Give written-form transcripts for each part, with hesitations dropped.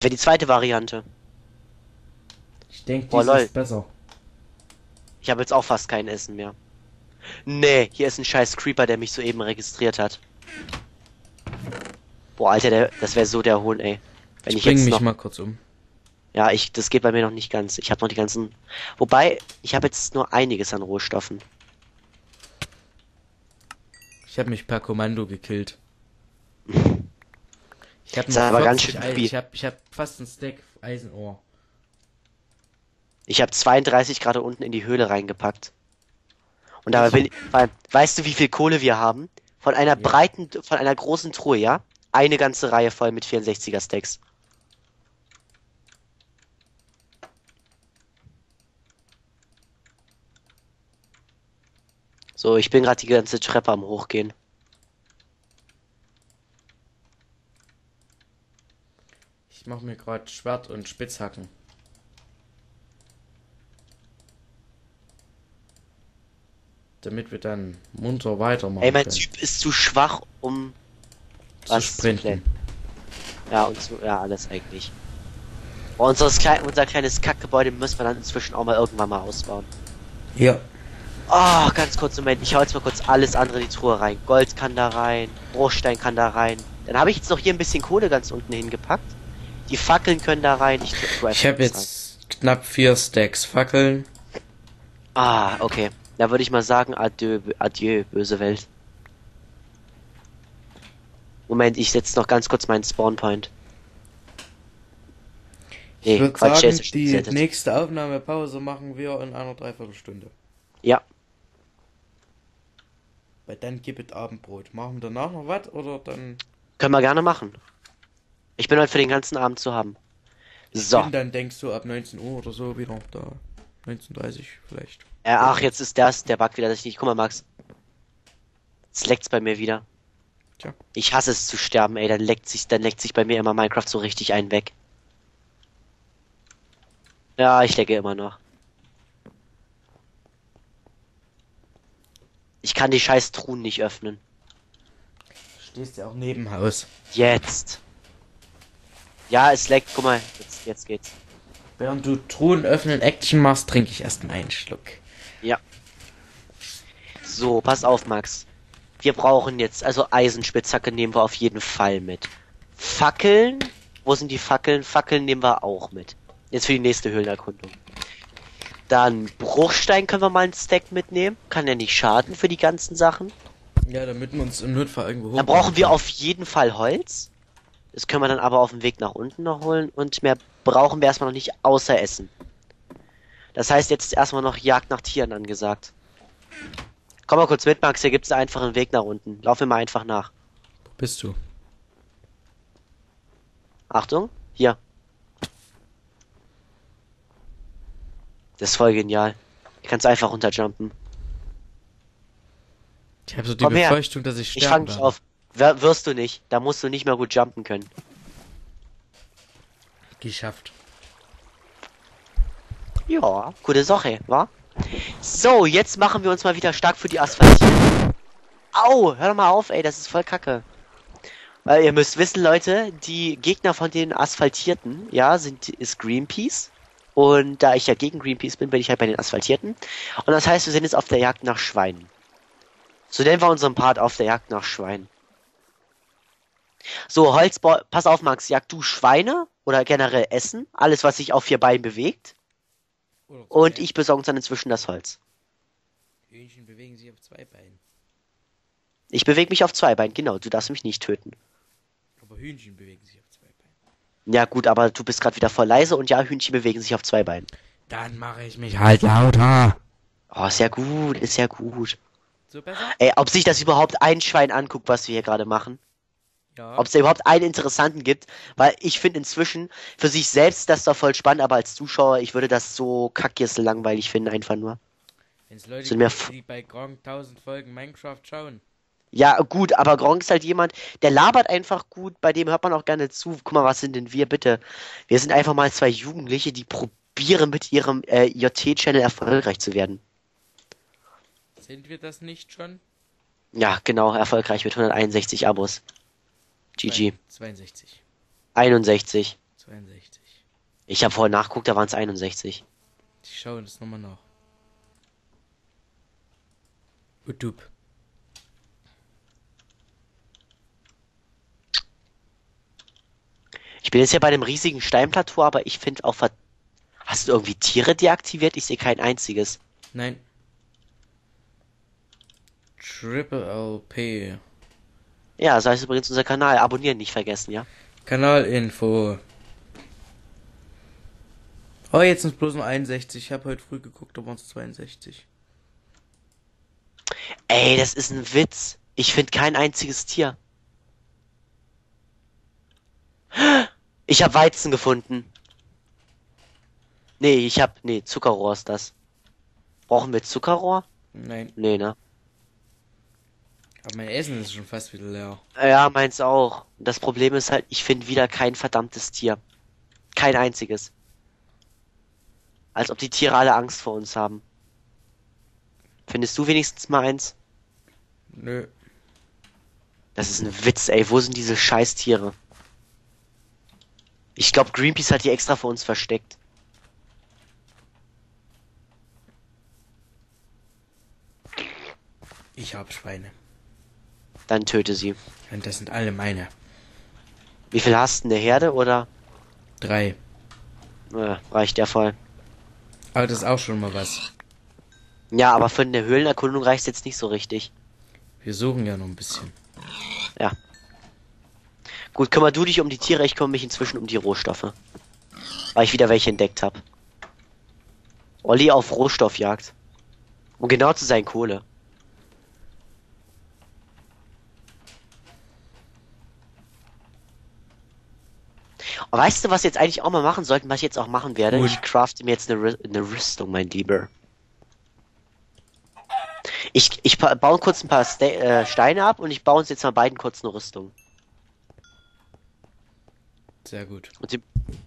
wäre die zweite Variante. Ich denke, Boah, dies lol. ist besser. Ich habe jetzt auch fast kein Essen mehr. Nee, hier ist ein scheiß Creeper, der mich soeben registriert hat. Boah, Alter, das wäre so der Hohn, ey. Wenn Ich ich bring jetzt mich noch... mal kurz um. Ja, das geht bei mir noch nicht ganz. Ich habe noch die ganzen... Wobei, ich habe jetzt nur einiges an Rohstoffen. Ich habe mich per Kommando gekillt. Ich habe Ist noch aber ganz 40 schön Eisen. viel. Ich hab fast ein Stack Eisenohr. Ich habe 32 gerade unten in die Höhle reingepackt. Und dabei weißt du, wie viel Kohle wir haben? Von einer Ja. von einer großen Truhe, ja? Eine ganze Reihe voll mit 64er Stacks. So, ich bin gerade die ganze Treppe am Hochgehen. Ich mache mir gerade Schwert und Spitzhacken. Damit wir dann munter weitermachen Ey, mein können. Typ ist zu schwach, um Zu was sprinten. klären. Ja, ja, alles eigentlich. Oh, unser kleines Kackgebäude müssen wir dann inzwischen auch mal irgendwann mal ausbauen. Ja. Oh, ganz kurz, Moment. Ich hau jetzt mal kurz alles andere in die Truhe rein. Gold kann da rein, Bruchstein kann da rein. Dann habe ich jetzt noch hier ein bisschen Kohle ganz unten hingepackt. Die Fackeln können da rein. Ich Ich habe jetzt knapp 4 Stacks Fackeln. Ah, okay. Da würde ich mal sagen, adieu, böse Welt. Moment, ich setze noch ganz kurz meinen Spawnpoint. Ich würde Quatsch, der sagen, ist schon die gesettet. nächste Aufnahmepause machen wir in einer Dreiviertelstunde. Ja, Weil dann gibt es Abendbrot. Machen wir danach noch was oder dann... können wir gerne machen. Ich bin heute für den ganzen Abend zu haben. So. Und dann denkst du ab 19 Uhr oder so wieder da. 19:30 vielleicht. Ach, jetzt ist der Bug wieder, dass ich nicht... Guck mal, Max. Jetzt leckt's bei mir wieder. Tja. Ich hasse es zu sterben, ey. Dann leckt sich bei mir immer Minecraft so richtig einen weg. Ja, ich lecke immer noch. Ich kann die scheiß Truhen nicht öffnen. Stehst ja auch neben Haus. Jetzt. Ja, es leckt. Guck mal, jetzt geht's. Während du Truhen öffnen Action machst, trinke ich erst einen Schluck. Ja. So, pass auf, Max. Wir brauchen jetzt, also Eisenspitzhacke nehmen wir auf jeden Fall mit. Fackeln? Wo sind die Fackeln? Fackeln nehmen wir auch mit. Jetzt für die nächste Höhlenerkundung. Dann Bruchstein können wir mal einen Stack mitnehmen. Kann ja nicht schaden für die ganzen Sachen. Ja, damit wir uns im Notfall irgendwo hoch. Dann brauchen wir auf jeden Fall Holz. Das können wir dann aber auf dem Weg nach unten noch holen. Und mehr brauchen wir erstmal noch nicht, außer Essen. Das heißt, jetzt ist erstmal noch Jagd nach Tieren angesagt. Komm mal kurz mit, Max. Hier gibt es einfach einen Weg nach unten. Lauf mir mal einfach nach. Wo bist du? Achtung. Hier. Das ist voll genial. Hier kannst du einfach runterjumpen. Ich habe so die Komm her. Befürchtung, dass ich Ich fang sterben dich werde. auf. Wirst du nicht. Da musst du nicht mehr gut jumpen können. Geschafft. Ja, gute Sache, wa? So, jetzt machen wir uns mal wieder stark für die Asphaltierung. Au, hör doch mal auf, ey, das ist voll kacke. Weil ihr müsst wissen, Leute, die Gegner von den Asphaltierten, ja, ist Greenpeace. Und da ich ja gegen Greenpeace bin ich halt bei den Asphaltierten. Und das heißt, wir sind jetzt auf der Jagd nach Schweinen. So nennen wir unseren Part auf der Jagd nach Schweinen. So, Holzbau, pass auf, Max, jagd du Schweine oder generell Essen, alles, was sich auf 4 Beinen bewegt. Und ich besorge uns dann inzwischen das Holz. Hühnchen bewegen sich auf 2 Beinen. Ich bewege mich auf 2 Beinen, genau, du darfst mich nicht töten. Aber Hühnchen bewegen sich auf 2 Beinen. Ja gut, aber du bist gerade wieder voll leise und ja, Hühnchen bewegen sich auf 2 Beinen. Dann mache ich mich halt lauter. Oh, ist ja gut, ist ja gut. So besser? Ey, ob sich das überhaupt ein Schwein anguckt, was wir hier gerade machen? Ja. Ob es da überhaupt einen Interessanten gibt? Weil ich finde inzwischen, für sich selbst ist das doch voll spannend, aber als Zuschauer, ich würde das so kackjes langweilig finden, einfach nur. Wenn es Leute Sind mir gibt, die bei Gronk 1000 Folgen Minecraft schauen. Ja, gut, aber Gronk ist halt jemand, der labert einfach gut, bei dem hört man auch gerne zu. Guck mal, was sind denn wir, bitte? Wir sind einfach mal 2 Jugendliche, die probieren mit ihrem JT-Channel erfolgreich zu werden. Sind wir das nicht schon? Ja, genau, erfolgreich mit 161 Abos. GG. 62. 61. 62. Ich habe vorher nachgeguckt, da waren es 61. Ich schaue das nochmal nach. YouTube. Ich bin jetzt ja bei dem riesigen Steinplateau, aber ich finde auch Hast du irgendwie Tiere deaktiviert? Ich sehe kein einziges. Nein. Triple LP. Ja, das heißt übrigens unser Kanal. Abonnieren nicht vergessen, ja? Kanalinfo. Oh, jetzt sind es bloß nur 61. Ich habe heute früh geguckt, da waren es 62. Ey, das ist ein Witz. Ich finde kein einziges Tier. Ich habe Weizen gefunden. Nee, nee, Zuckerrohr ist das. Brauchen wir Zuckerrohr? Nein. Nee, ne? Aber mein Essen ist schon fast wieder leer. Ja, meins auch. Das Problem ist halt, ich finde wieder kein verdammtes Tier. Kein einziges. Als ob die Tiere alle Angst vor uns haben. Findest du wenigstens mal eins? Nö. Das ist ein Witz, ey. Wo sind diese Scheißtiere? Ich glaube, Greenpeace hat die extra für uns versteckt. Ich hab Schweine. Dann töte sie. Und das sind alle meine. Wie viel hast du in der Herde, oder? 3. Reicht ja voll. Aber das ist auch schon mal was. Ja, aber für eine Höhlenerkundung reicht jetzt nicht so richtig. Wir suchen ja noch ein bisschen. Ja. Gut, kümmer du dich um die Tiere, ich kümmere mich inzwischen um die Rohstoffe. Weil ich wieder welche entdeckt habe. Olli auf Rohstoffjagd. Um genau zu sein, Kohle. Und weißt du, was wir jetzt eigentlich auch mal machen sollten, was ich jetzt auch machen werde? Gut. Ich crafte mir jetzt eine Rüstung, mein Lieber. Ich baue kurz ein paar Steine ab und ich baue uns jetzt mal beiden kurz eine Rüstung. Sehr gut. Und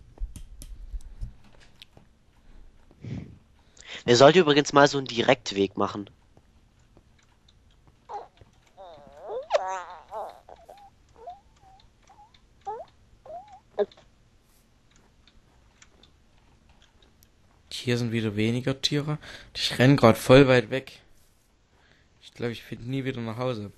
wir sollten übrigens mal so einen Direktweg machen. Hier sind wieder weniger Tiere. Ich renne gerade voll weit weg. Ich glaube, ich finde nie wieder nach Hause.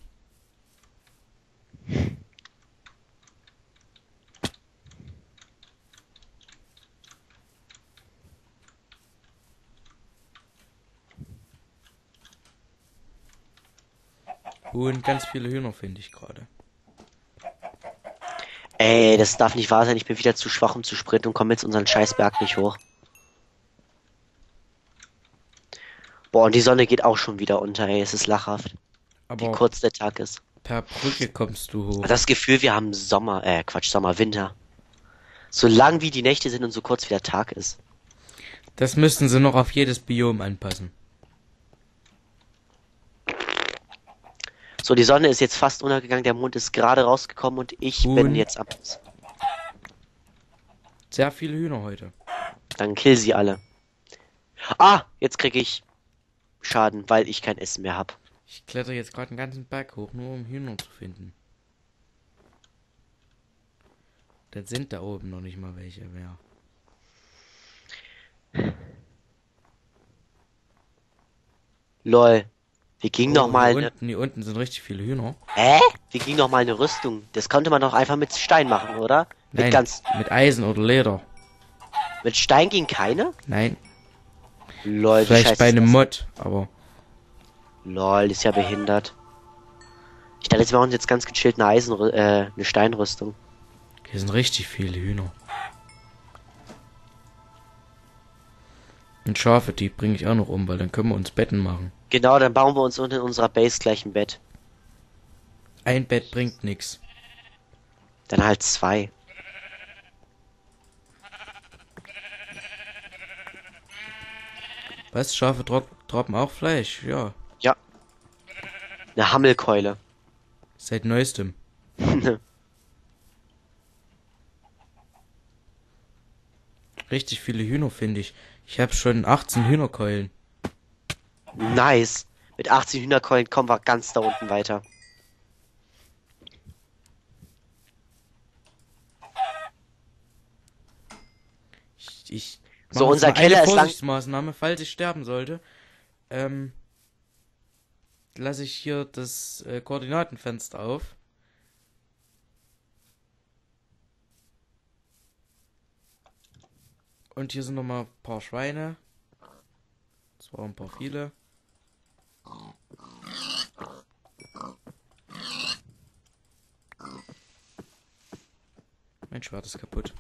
Und ganz viele Hühner finde ich gerade. Ey, das darf nicht wahr sein. Ich bin wieder zu schwach, um zu sprinten und komme jetzt unseren Scheißberg nicht hoch. Boah, und die Sonne geht auch schon wieder unter, ey. Es ist lachhaft. Wie Aber kurz der Tag ist. per Brücke kommst du hoch. Das Gefühl, wir haben Sommer, Winter. So lang wie die Nächte sind und so kurz wie der Tag ist. Das müssten sie noch auf jedes Biom anpassen. So, die Sonne ist jetzt fast untergegangen, der Mond ist gerade rausgekommen und ich bin Und? jetzt ab. Sehr viele Hühner heute. Dann kill sie alle. Ah, jetzt krieg ich Schaden, weil ich kein Essen mehr hab. Ich kletter jetzt gerade einen ganzen Berg hoch, nur um Hühner zu finden. Dann sind da oben noch nicht mal welche mehr. Lol. Wir gingen noch mal Hier unten sind richtig viele Hühner. Wir gingen noch mal eine Rüstung. Das konnte man doch einfach mit Stein machen, oder? Nein, mit Eisen oder Leder. Mit Stein ging keine? Nein, Lol, wie vielleicht scheiße bei ist einem das? Mod, aber Lol, ist ja behindert. Ich dachte, wir machen jetzt ganz gechillt eine Steinrüstung. hier sind richtig viele Hühner. Und Schafe, die bringe ich auch noch um, weil dann können wir uns Betten machen. Genau, dann bauen wir uns unten in unserer Base gleich ein Bett. Ein Bett bringt nix. Dann halt 2. Was? Schafe droppen auch Fleisch? Ja, Ja. Eine Hammelkeule. seit neuestem. Richtig viele Hühner finde ich. Ich habe schon 18 Hühnerkeulen. Nice. Mit 18 Hühnerkeulen kommen wir ganz da unten weiter. Ich So, mache unser jetzt mal Keller eine ist lang. Vorsichtsmaßnahme, falls ich sterben sollte. Lasse ich hier das Koordinatenfenster auf. Und hier sind nochmal ein paar Schweine. Zwar ein paar viele. Mein Schwert ist kaputt.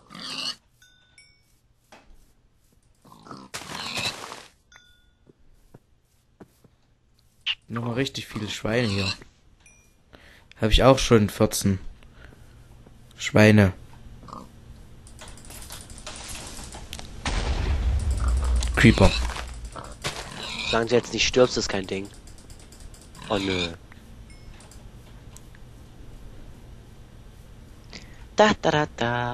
Nochmal richtig viele Schweine hier. Habe ich auch schon 14 Schweine. Creeper. Solange du jetzt nicht stirbst, ist kein Ding. Oh nö. Da.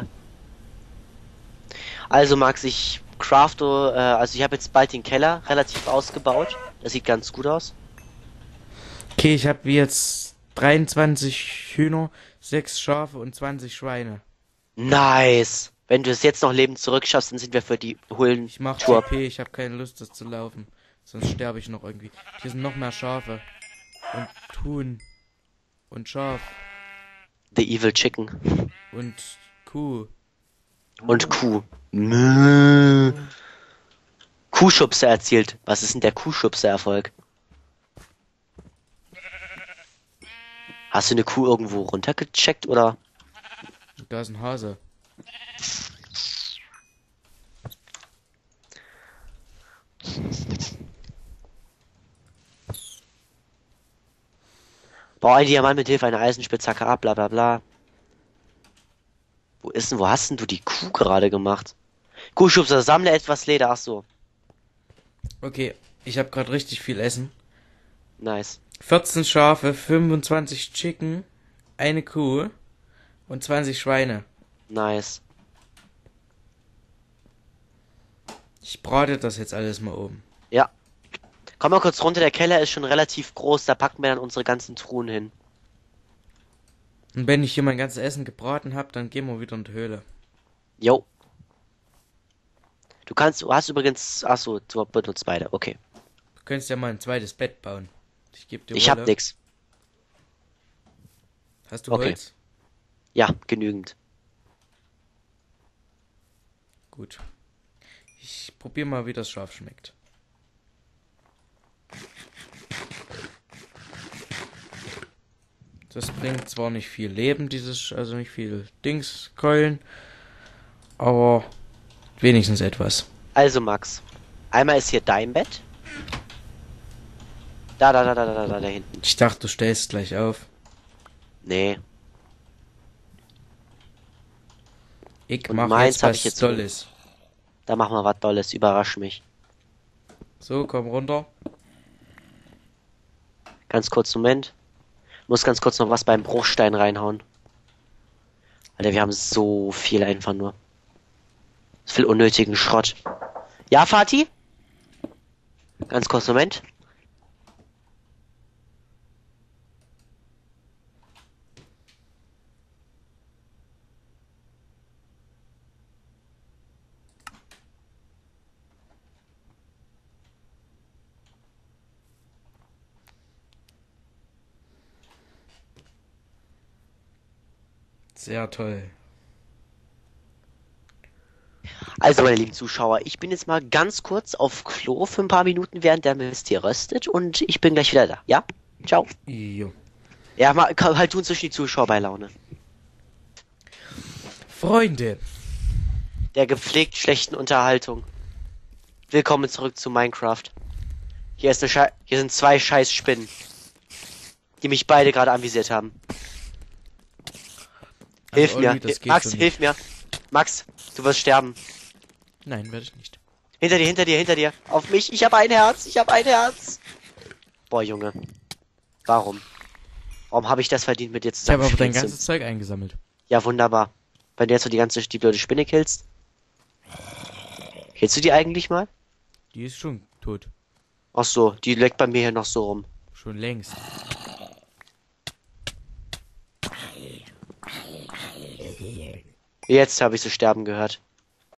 Also Max, ich crafte, also ich habe jetzt bald den Keller relativ ausgebaut. Das sieht ganz gut aus. Okay, ich habe jetzt 23 Hühner, 6 Schafe und 20 Schweine. Nice. Wenn du es jetzt noch lebend zurückschaffst, dann sind wir für die Ich mach Tour. TP, ich habe keine Lust, das zu laufen. Sonst sterbe ich noch irgendwie. Hier sind noch mehr Schafe. Und Huhn. Und Schaf. The Evil Chicken. Und Kuh. Und Kuh. Mö. Kuhschubse erzielt. Was ist denn der Kuhschubse-Erfolg? Hast du eine Kuh irgendwo runtergecheckt oder? Da ist ein Hase. Bau ein Diamant mit Hilfe einer Eisenspitzhacke ab, bla bla bla. Wo hast denn du die Kuh gerade gemacht? Kuhschubser, sammle etwas Leder, ach so. Okay, ich habe gerade richtig viel Essen. Nice. 14 Schafe, 25 Chicken, eine Kuh und 20 Schweine. Nice. Ich brate das jetzt alles mal oben. Ja. Komm mal kurz runter, der Keller ist schon relativ groß, da packen wir dann unsere ganzen Truhen hin. Und wenn ich hier mein ganzes Essen gebraten habe, dann gehen wir wieder in die Höhle. Jo. Du hast übrigens, ach so, du benutzt beide, okay. Du könntest ja mal ein zweites Bett bauen. Ich gebe dir Ich hab Wolle. nix. Hast du Okay. Holz? Ja, genügend. Gut. Ich probiere mal, wie das Schaf schmeckt. Das bringt zwar nicht viel Leben, also nicht viel Dingskeulen, aber wenigstens etwas. Also Max, einmal ist hier dein Bett. Da hinten. Ich dachte, du stellst gleich auf. Nee. Ich Und mach meins jetzt hab was ich jetzt Tolles. Da machen wir was Tolles, überrasch mich. So, komm runter. Ganz kurz, Moment. Muss ganz kurz noch was beim Bruchstein reinhauen. Alter, wir haben so viel einfach nur. So viel unnötigen Schrott. Ja, Fatih? Ganz kurz, Moment. Sehr toll. Also, meine lieben Zuschauer, ich bin jetzt mal ganz kurz auf Klo für ein paar Minuten, während der Mist hier röstet und ich bin gleich wieder da. Ja? Ciao. Jo. Ja, halt du inzwischen die Zuschauer bei Laune. Freunde, Der gepflegt schlechten Unterhaltung. Willkommen zurück zu Minecraft. Hier sind zwei scheiß Spinnen, die mich beide gerade anvisiert haben. Hilf Olli, mir. das geht Max, so nicht. hilf mir. Max, du wirst sterben. Nein, werde ich nicht. Hinter dir. Auf mich. Ich habe ein Herz. Boah, Junge. Warum? Warum habe ich das verdient, mit dir Ich habe zusammen aber dein spielen zu- ganzes Zeug eingesammelt. Ja, wunderbar. Wenn du jetzt so die blöde Spinne killst. Killst du die eigentlich mal? Die ist schon tot. Ach so, die leckt bei mir hier noch so rum. Schon längst. Jetzt habe ich sie sterben gehört.